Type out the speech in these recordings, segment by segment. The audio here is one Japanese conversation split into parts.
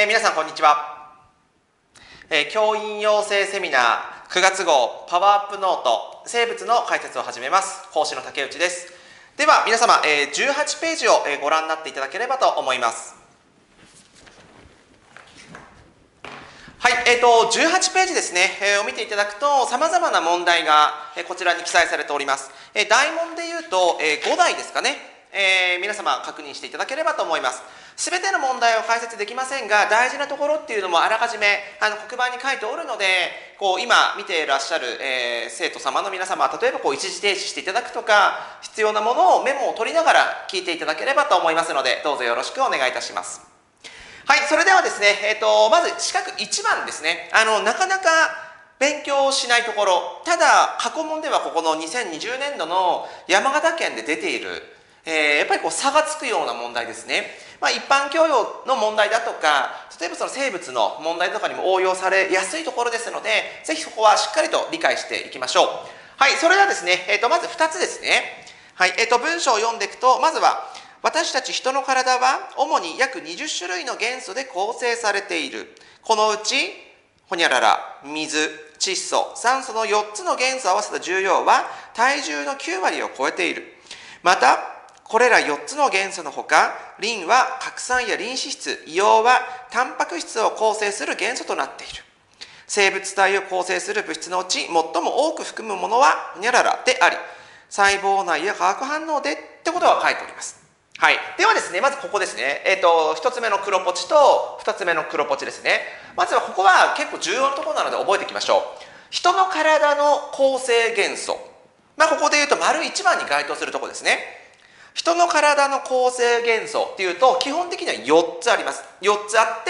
皆さんこんにちは。教員養成セミナー9月号パワーアップノート生物の解説を始めます。講師の竹内です。では皆様、18ページをご覧になっていただければと思います。はい、18ページですね、を見ていただくと様々な問題がこちらに記載されております。大問でいうと5題ですかね、皆様確認していただければと思います。すべての問題を解説できませんが、大事なところっていうのもあらかじめ黒板に書いておるので、今見ていらっしゃる、生徒様の皆様、例えば一時停止していただくとか、必要なものをメモを取りながら聞いていただければと思いますので、どうぞよろしくお願いいたします。はい、それではですね、まず四角1番ですね。なかなか勉強しないところ、ただ過去問ではここの2020年度の山形県で出ている、やっぱり差がつくような問題ですね。一般教養の問題だとか、例えばその生物の問題とかにも応用されやすいところですので、ぜひそこはしっかりと理解していきましょう。はい、それではですね、まず2つですね。はい、文章を読んでいくと、まずは、私たち人の体は主に約20種類の元素で構成されている。このうち、ほにゃらら、水、窒素、酸素の4つの元素を合わせた重量は体重の9割を超えている。また、これら4つの元素のほか、リンは核酸やリン脂質、硫黄はタンパク質を構成する元素となっている。生物体を構成する物質のうち最も多く含むものはほにゃららであり、細胞内や化学反応でってことが書いております。はい、ではですね、まずここですね、1つ目の黒ポチと2つ目の黒ポチですね。まずはここは結構重要なところなので覚えていきましょう。人の体の構成元素、ここでいうと丸1番に該当するところですね。人の体の構成元素っていうと基本的には4つあります。4つあって、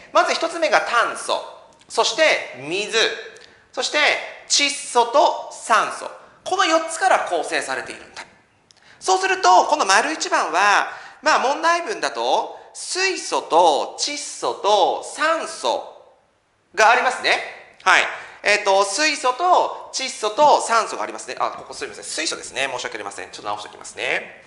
まず1つ目が炭素、そして水、そして窒素と酸素、この4つから構成されているんだ。そうするとこの丸1番は問題文だと水素と窒素と酸素がありますね。はい、水素と窒素と酸素がありますね。ここすみません、水素ですね。申し訳ありません。ちょっと直しておきますね。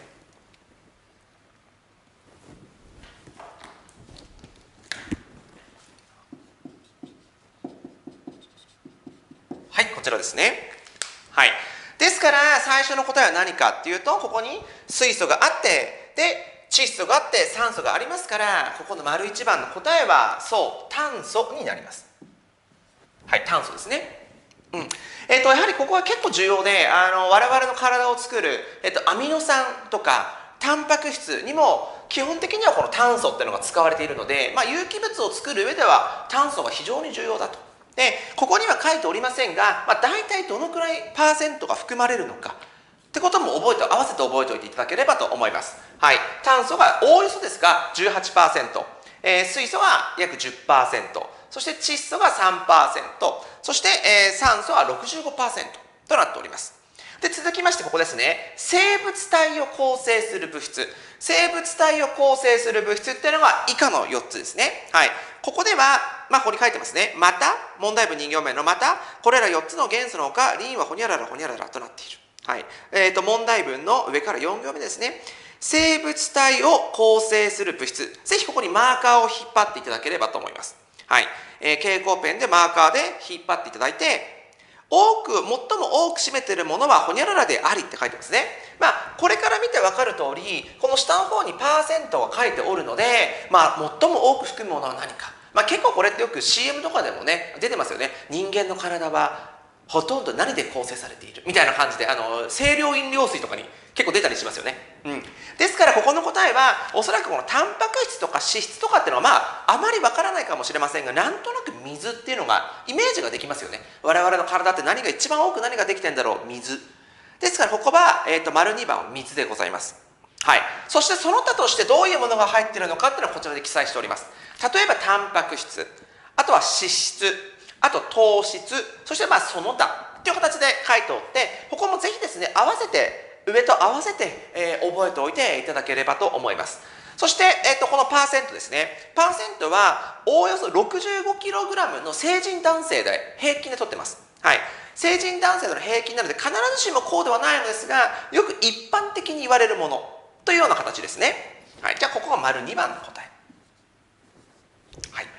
はい、こちらですね。はい。ですから最初の答えは何かっていうと、ここに水素があって、で窒素があって酸素がありますから、ここの丸1番の答えはそう炭素になります。はい、炭素ですね。やはりここは結構重要で、我々の体を作る、アミノ酸とかタンパク質にも基本的にはこの炭素っていうのが使われているので、有機物を作る上では炭素が非常に重要だと。でここには書いておりませんが、大体どのくらいパーセントが含まれるのかってことも合わせて覚えておいていただければと思います。はい、炭素がおおよそですが 18%、水素は約 10%、そして窒素が 3%、そして、酸素は 65% となっております。で続きましてここですね、生物体を構成する物質、生物体を構成する物質っていうのが以下の4つですね。はい、ここではここに書いてますね。また、問題文2行目のまた、これら4つの元素のほか、リンはほにゃららほにゃららとなっている。はい、問題文の上から4行目ですね。生物体を構成する物質、ぜひここにマーカーを引っ張っていただければと思います。はい、蛍光ペンでマーカーで引っ張っていただいて、最も多く占めているものはほにゃららでありって書いてますね。これから見て分かる通り、この下の方にパーセントが書いておるので、最も多く含むものは何か。結構これってよく CM とかでもね出てますよね。人間の体はほとんど何で構成されているみたいな感じで、清涼飲料水とかに結構出たりしますよね。ですからここの答えはおそらくこのタンパク質とか脂質とかっていうのはあまりわからないかもしれませんが、なんとなく水っていうのがイメージができますよね。我々の体って何が一番多く何ができてんだろう、水ですからここは、丸2番は水でございます。はい、そしてその他としてどういうものが入っているのかっていうのはこちらで記載しております。例えばタンパク質、あとは脂質、あと糖質、そしてその他という形で書いておって、ここもぜひですね合わせて上と合わせて、覚えておいていただければと思います。そして、このパーセントですね。パーセントはおおよそ 65kg の成人男性で平均で取ってます。はい、成人男性の平均なので必ずしもこうではないのですが、よく一般的に言われるものというような形ですね。はい、じゃあここが丸2番の答え。はい。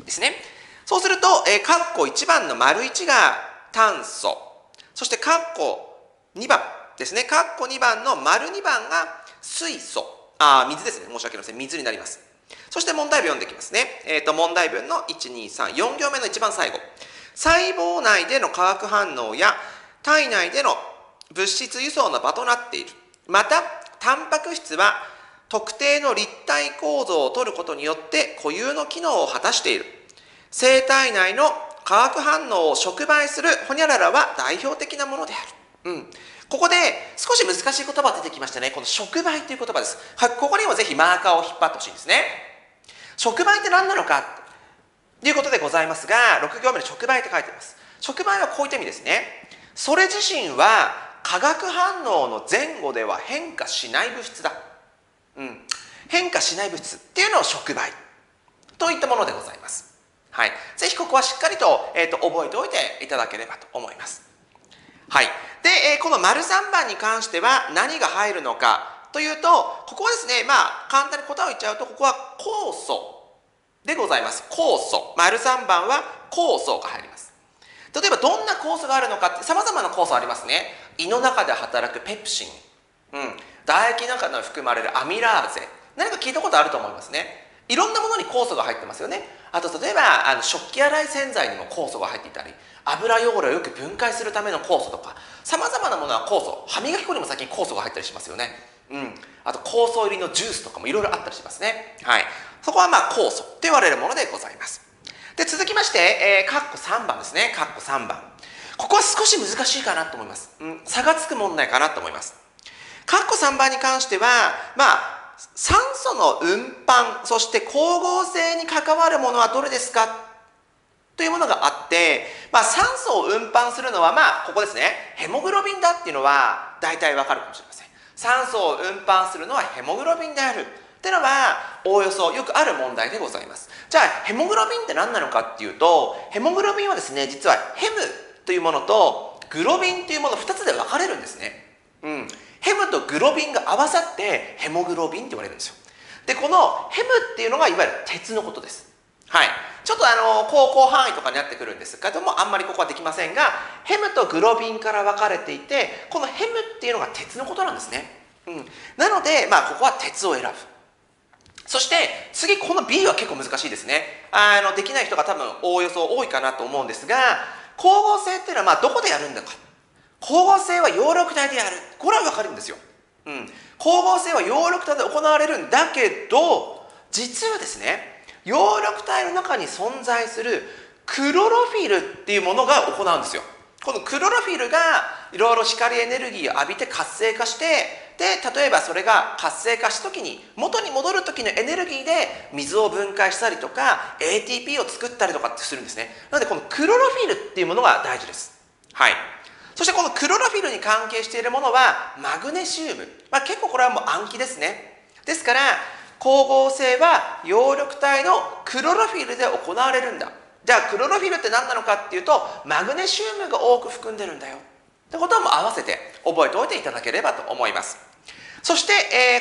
ですね。そうすると、括弧1番の丸1が炭素、そして括弧2番ですね、括弧2番の丸2番が水素、水ですね、申し訳ありません、水になります。そして問題文読んでいきますね。問題文の1、2、3、4行目の一番最後。細胞内での化学反応や体内での物質輸送の場となっている。また、タンパク質は特定の立体構造をとることによって固有の機能を果たしている。生体内の化学反応を触媒するホニャララは代表的なものである。ここで少し難しい言葉が出てきましたね。この触媒という言葉です。ここにもぜひマーカーを引っ張ってほしいんですね。触媒って何なのかということでございますが、6行目に触媒って書いています。触媒はこういった意味ですね。それ自身は化学反応の前後では変化しない物質だ。変化しない物質っていうのを触媒といったものでございます。はい、ぜひここはしっかりと、覚えておいていただければと思います。はい、で、この丸3番に関しては何が入るのかというと、ここはですね、簡単に答えを言っちゃうと、ここは酵素でございます。酵素、丸3番は酵素が入ります。例えばどんな酵素があるのかって、さまざまな酵素ありますね。胃の中で働くペプシン、唾液の中に含まれるアミラーゼ、何か聞いたことあると思いますね。いろんなものに酵素が入ってますよね。あと例えば食器洗い洗剤にも酵素が入っていたり、油汚れをよく分解するための酵素とか、さまざまなものは酵素、歯磨き粉にも最近酵素が入ったりしますよね。あと酵素入りのジュースとかもいろいろあったりしますね。はい、そこは酵素と言われるものでございます。で、続きまして、括弧3番ですね。括弧3番、ここは少し難しいかなと思います。差がつく問題かなと思います。括弧3番に関しては、酸素の運搬、そして光合成に関わるものはどれですかというものがあって、酸素を運搬するのはここですね、ヘモグロビンだっていうのは大体わかるかもしれません。酸素を運搬するのはヘモグロビンであるっていうのはおおよそよくある問題でございます。じゃあヘモグロビンって何なのかっていうと、ヘモグロビンはですね、実はヘムというものとグロビンというもの2つで分かれるんですね。ヘムとグロビンが合わさってヘモグロビンって言われるんですよ。で、このヘムっていうのがいわゆる鉄のことです。はい、ちょっと高校範囲とかになってくるんですけども、あんまりここはできませんが、ヘムとグロビンから分かれていて、このヘムっていうのが鉄のことなんですね。なので、ここは鉄を選ぶ。そして次、この B は結構難しいですね。できない人が多分おおよそ多いかなと思うんですが、光合成っていうのはどこでやるんだか。光合成は葉緑体でやる。これは分かるんですよ。光合成は葉緑体で行われるんだけど、実はですね、葉緑体の中に存在するクロロフィルっていうものが行うんですよ。このクロロフィルがいろいろ光エネルギーを浴びて活性化して、で例えばそれが活性化した時に元に戻る時のエネルギーで水を分解したりとか ATP を作ったりとかってするんですね。なのでこのクロロフィルっていうものが大事です。はい、そしてこのクロロフィルに関係しているものはマグネシウム、結構これはもう暗記ですね。ですから光合成は葉緑体のクロロフィルで行われるんだ。じゃあクロロフィルって何なのかっていうと、マグネシウムが多く含んでるんだよってことはもう合わせて覚えておいていただければと思います。そして、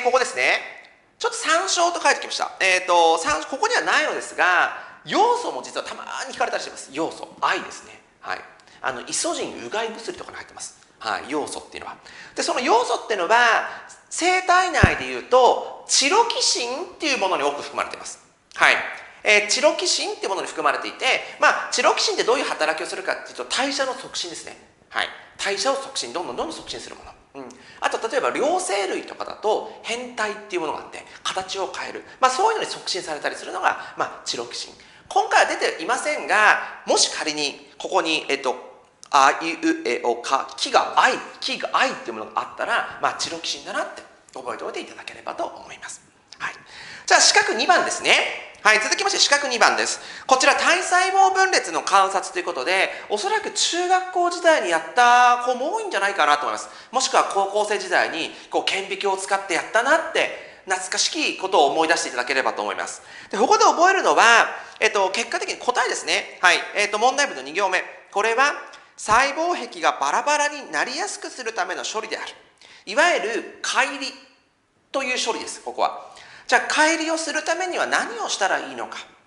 ここですね、ちょっと参照と書いてきました。ここにはないのですが、要素も実はたまに聞かれたりしてます。要素、愛ですね。はい、イソジンうがい薬とかに入ってます。はい、要素っていうのは。で、その要素っていうのは生体内でいうとチロキシンっていうものに多く含まれています。はい、チロキシンっていうものに含まれていて、チロキシンってどういう働きをするかっていうと、代謝の促進ですね。はい、代謝を促進、どんどん促進するもの。あと例えば両生類とかだと変態っていうものがあって形を変える、そういうのに促進されたりするのが、チロキシン。今回は出ていませんが、もし仮にここにあいうえおかきが愛っていうものがあったら、チロキシンだなって覚えておいていただければと思います。はい、じゃあ四角2番ですね。はい、続きまして四角2番です。こちら体細胞分裂の観察ということで、おそらく中学校時代にやった子も多いんじゃないかなと思います。もしくは高校生時代に顕微鏡を使ってやったなって懐かしきことを思い出していただければと思います。で、ここで覚えるのは、結果的に答えですね。はい、問題文の2行目、これは細胞壁がバラバラになりやすくするための処理である。いわゆる乖離という処理です。ここはじゃあ乖離をするためには何をしたらいいのか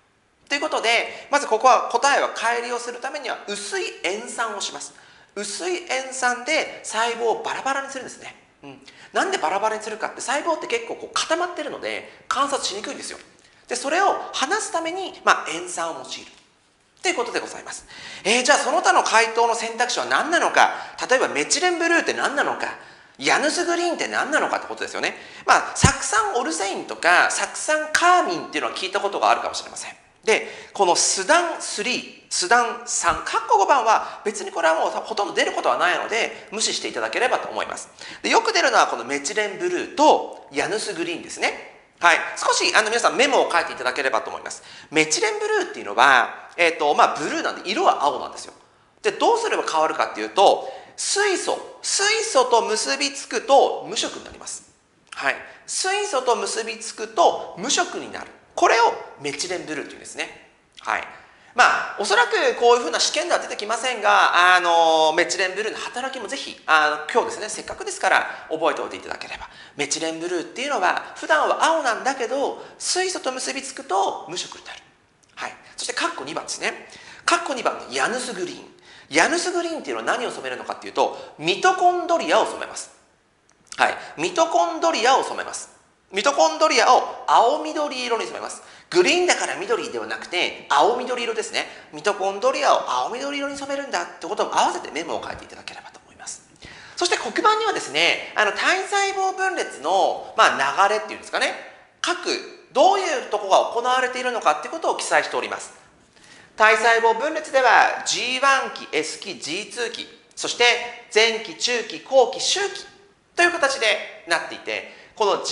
ということで、まずここは答えは乖離をするためには薄い塩酸をします。薄い塩酸で細胞をバラバラにするんですね。なんでバラバラにするかって、細胞って結構固まってるので観察しにくいんですよ。でそれを離すために、塩酸を用いるということでございます。じゃあその他の回答の選択肢は何なのか。例えばメチレンブルーって何なのか、ヤヌスグリーンって何なのかってことですよね。酢酸オルセインとか酢酸カーミンっていうのは聞いたことがあるかもしれません。でこのスダン3、スダン3、括弧5番は別にこれはもうほとんど出ることはないので無視していただければと思います。でよく出るのはこのメチレンブルーとヤヌスグリーンですね。はい、少し皆さんメモを書いていただければと思います。メチレンブルーっていうのは、ブルーなんで色は青なんですよ。でどうすれば変わるかっていうと、水素と結びつくと無色になります。はい、水素と結びつくと無色になる。これをメチレンブルーというんですね。はい、おそらくこういうふうな試験では出てきませんが、メチレンブルーの働きもぜひ今日ですね、せっかくですから覚えておいていただければ。メチレンブルーっていうのは普段は青なんだけど水素と結びつくと無色になる。はい、そして括弧2番ですね。括弧2番のヤヌスグリーン。ヤヌスグリーンっていうのは何を染めるのかっていうと、ミトコンドリアを染めます。はい、ミトコンドリアを染めます。ミトコンドリアを青緑色に染めます。グリーンだから緑ではなくて青緑色ですね。ミトコンドリアを青緑色に染めるんだってことも合わせてメモを書いていただければと思います。そして黒板にはですね、単細胞分裂の、流れっていうんですかね、どういうとこが行われているのかっていうことを記載しております。単細胞分裂では G1 期、S 期、G2 期、そして前期、中期、後期、終期という形でなっていて、この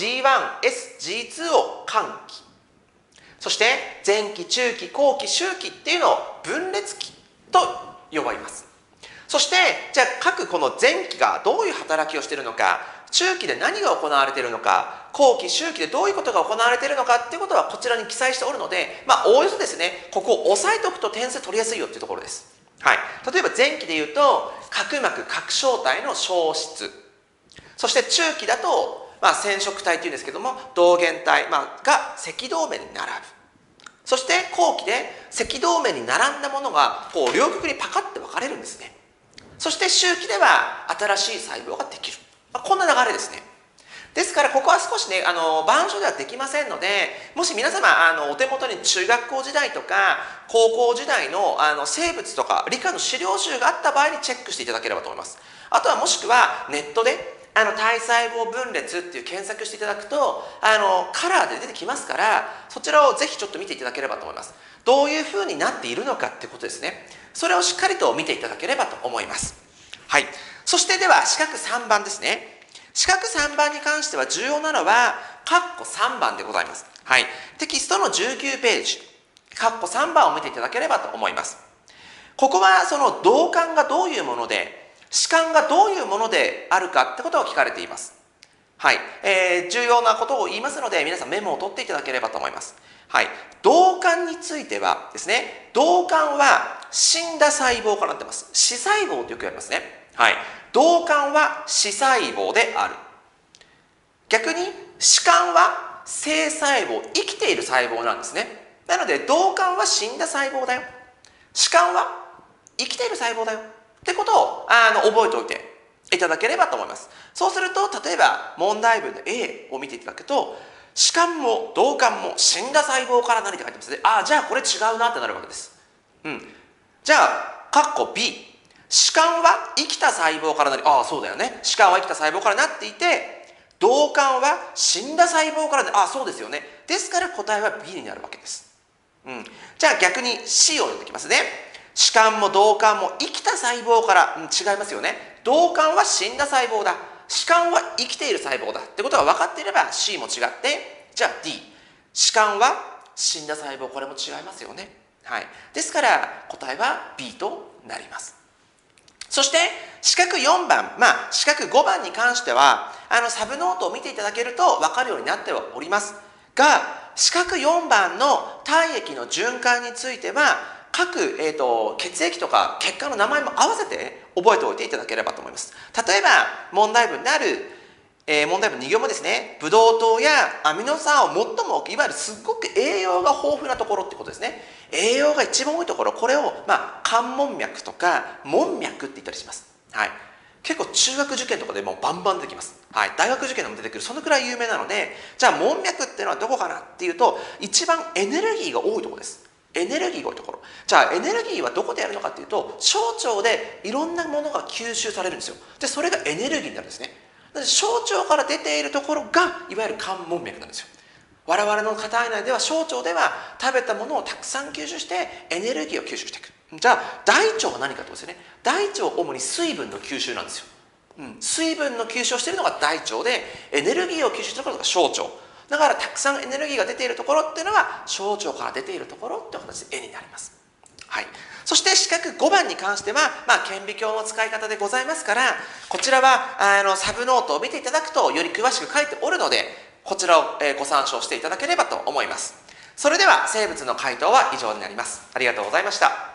G1、S、G2 を間期、そして前期、中期、後期、終期っていうのを分裂期と呼ばれます。そしてじゃあ各この前期がどういう働きをしているのか、中期で何が行われているのか、後期、終期でどういうことが行われているのかっていうことはこちらに記載しておるので、おおよそですね、ここを押さえておくと点数取りやすいよっていうところです。はい、例えば前期でいうと角膜角小体の消失、そして中期だと染色体っていうんですけども同源体、が赤道面に並ぶ。そして後期で赤道面に並んだものがこう両極にパカッて分かれるんですね。そして終期では新しい細胞ができる。こんな流れですね。ですからここは少しね板書ではできませんので、もし皆様お手元に中学校時代とか高校時代の生物とか理科の資料集があった場合にチェックしていただければと思います。あとはもしくはネットで単細胞分裂っていう検索していただくとカラーで出てきますから、そちらをぜひちょっと見ていただければと思います。どういうふうになっているのかっていうことですね。それをしっかりと見ていただければと思います。はい、そしてでは四角3番ですね。四角3番に関しては重要なのは括弧3番でございます。はい、テキストの19ページ括弧3番を見ていただければと思います。ここはその導管がどういうもので歯間がどういうものであるかってことを聞かれています。はい、重要なことを言いますので皆さんメモを取っていただければと思います。はい、導管についてはですね、導管は死んだ細胞からなってます。死細胞とよく言われますね。はい、導管は死細胞である。逆に歯間は生細胞、生きている細胞なんですね。なので導管は死んだ細胞だよ、歯間は生きている細胞だよってことを覚えておいていただければと思います。そうすると例えば問題文で A を見ていただくと、歯間も導管も死んだ細胞から何って書いてますね。じゃあこれ違うなってなるわけです。じゃあ括弧 B、 歯間は生きた細胞からなり、そうだよね、歯間は生きた細胞からなっていて導管は死んだ細胞からなり、そうですよね、ですから答えは B になるわけです。じゃあ逆に C を読んできますね。歯間も導管も生きた細胞から、違いますよね。導管は死んだ細胞だ、歯間は生きている細胞だってことが分かっていれば C も違って、じゃあ D、 歯間は死んだ細胞、これも違いますよね。はい、ですから答えは B となります。そして四角4番、四角5番に関してはサブノートを見ていただけると分かるようになってはおりますが、四角4番の体液の循環については各、血液とか血管の名前も合わせて覚えておいていただければと思います。例えば問題文である問題文2行目ですね。ブドウ糖やアミノ酸を最も多く、いわゆるすっごく栄養が豊富なところってことですね。栄養が一番多いところ、これを、関門脈とか門脈って言ったりします。はい。結構中学受験とかでもバンバン出てきます。はい。大学受験でも出てくる。そのくらい有名なので、じゃあ門脈っていうのはどこかなっていうと、一番エネルギーが多いところです。エネルギーが多いところ。じゃあエネルギーはどこでやるのかっていうと、小腸でいろんなものが吸収されるんですよ。で、それがエネルギーになるんですね。小腸から出ているところがいわゆる関門脈なんですよ。我々の体内では、小腸では食べたものをたくさん吸収してエネルギーを吸収していく。じゃあ大腸は何かってことですよね。大腸は主に水分の吸収なんですよ。水分の吸収をしているのが大腸で、エネルギーを吸収しているのが小腸だから、たくさんエネルギーが出ているところっていうのが小腸から出ているところっていう形で絵になります。はい。そして四角5番に関しては、顕微鏡の使い方でございますから、こちらはサブノートを見ていただくとより詳しく書いておるので、こちらをご参照していただければと思います。それでは生物の回答は以上になります。ありがとうございました。